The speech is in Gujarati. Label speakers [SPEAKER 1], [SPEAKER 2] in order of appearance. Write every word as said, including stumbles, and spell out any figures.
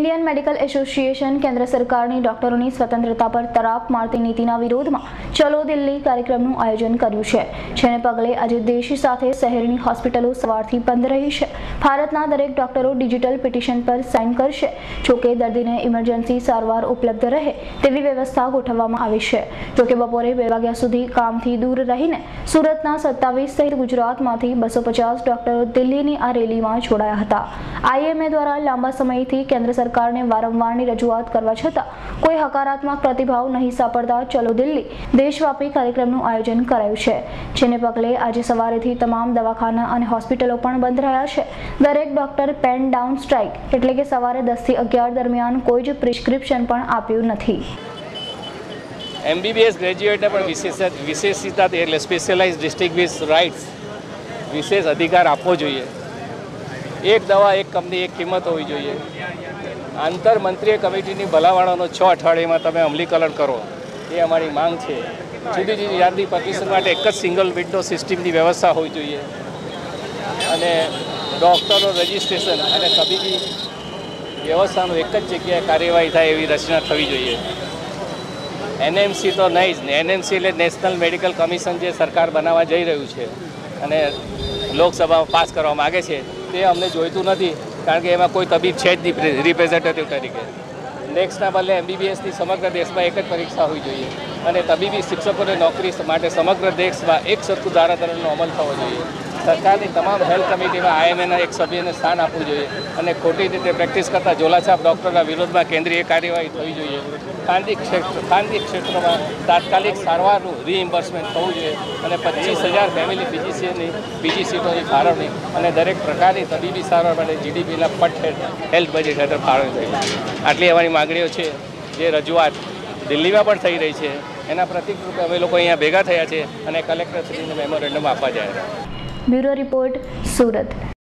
[SPEAKER 1] ઇન્ડિયન મેડિકલ એસોસિએશન કેન્દ્ર સરકારની ડોક્ટરોની સ્વતંત્રતા પર તરાપ મારતી નીતિના વિરોધમાં ચલો દિલ્હી કાર્યક્રમનું આયોજન કર્યું છે, જેને પગલે આજે દેશ સાથે શહેરની હોસ્પિટલો સવારથી બંધ રહી છે। ભારતના દરેક ડોક્ટરો ડિજિટલ પિટિશન પર સાઇન કરશે, જોકે દર્દીને ઇમરજન્સી સારવાર ઉપલબ્ધ રહે તેવી વ્યવસ્થા ગોઠવવામાં આવી છે। જોકે બપોરે બે વાગ્યા સુધી કામથી દૂર રહીને સુરતના સત્તાવીસ સહિત ગુજરાતમાંથી બસો પચાસ ડોક્ટરો દિલ્હીની આ રેલીમાં જોડાયા હતા। આઈએમએ દ્વારા લાંબા સમયથી કેન્દ્ર સરકારને વારંવારની રજૂઆત કરવા છતાં કોઈ હકારાત્મક પ્રતિભાવ નહીં સાંપડતા ચલો દિલ્હી દેશવ્યાપી કાર્યક્રમનું આયોજન કરાયું છે, જેને પગલે આજે સવારેથી તમામ દવાખાના અને હોસ્પિટલો પણ બંધ રહ્યા છે। દરેક ડોક્ટર પેન ડાઉન સ્ટ્રાઇક એટલે કે સવારે દસ થી અગિયાર દરમિયાન કોઈ જ પ્રિસ્ક્રિપ્શન પણ આપ્યું નથી।
[SPEAKER 2] એમબીબીએસ ગ્રેજ્યુએટને પણ વિશેષ વિશેષિતા એટલે સ્પેશિયલાઇઝ ડિસ્ટ્રિક્ટ રાઇટ્સ વિશેષ અધિકાર આપવો જોઈએ। એક દવા એક કંપની એક કિંમત હોવી જોઈએ। આંતર મંત્રીય કમિટીની ભલામણોનો છ અઠવાડિયામાં તમે અમલીકરણ કરો એ અમારી માંગ છે। જુદી જુદી જાતની પટિશન માટે એક જ સિંગલ વિન્ડો સિસ્ટમની વ્યવસ્થા હોવી જોઈએ અને ડૉક્ટરો રજિસ્ટ્રેશન અને તબીબી વ્યવસ્થાનું એક જ જગ્યાએ કાર્યવાહી થાય એવી રચના થવી જોઈએ। એનએમસી તો નહીં જ ને, એનએમસી એટલે નેશનલ મેડિકલ કમિશન જે સરકાર બનાવવા જઈ રહ્યું છે અને લોકસભામાં પાસ કરવા માગે છે તે અમને જોઈતું નથી, કારણ કે એમાં કોઈ તબીબ છે જ નહીં રિપ્રેઝેન્ટેટિવ તરીકે। નેક્સ્ટના બદલે એમબીબીએસની સમગ્ર દેશમાં એક જ પરીક્ષા હોવી જોઈએ અને તબીબી શિક્ષકોની નોકરી માટે સમગ્ર દેશમાં એક સરખું ધારાધોરણનો અમલ થવો જોઈએ। સરકારની તમામ હેલ્થ કમિટીમાં આઈએમએના એક સભ્યને સ્થાન આપવું જોઈએ અને ખોટી રીતે પ્રેક્ટિસ કરતા ઝોલાછાપ ડૉક્ટરના વિરોધમાં કેન્દ્રીય કાર્યવાહી થવી જોઈએ। ખાનગી ક્ષેત્ર ખાનગી ક્ષેત્રોમાં તાત્કાલિક સારવારનું રીઇમ્બર્સમેન્ટ થવું જોઈએ અને પચીસ હજાર ફેમિલી ફિઝિશિયનની બીજી સીટોની ફાળવણી અને દરેક પ્રકારની તબીબી સારવાર માટે જીડીપીના પટ હેલ્થ બજેટ હેઠળ ફાળવણી થઈ। આટલી અમારી માગણીઓ છે, જે રજૂઆત દિલ્હીમાં પણ થઈ રહી છે। એના પ્રતિક રૂપે અમે લોકો અહીંયા ભેગા થયા છે અને કલેક્ટરશ્રીને મેમોરેન્ડમ આપવા જાય છે।
[SPEAKER 1] Bureau report, Surat.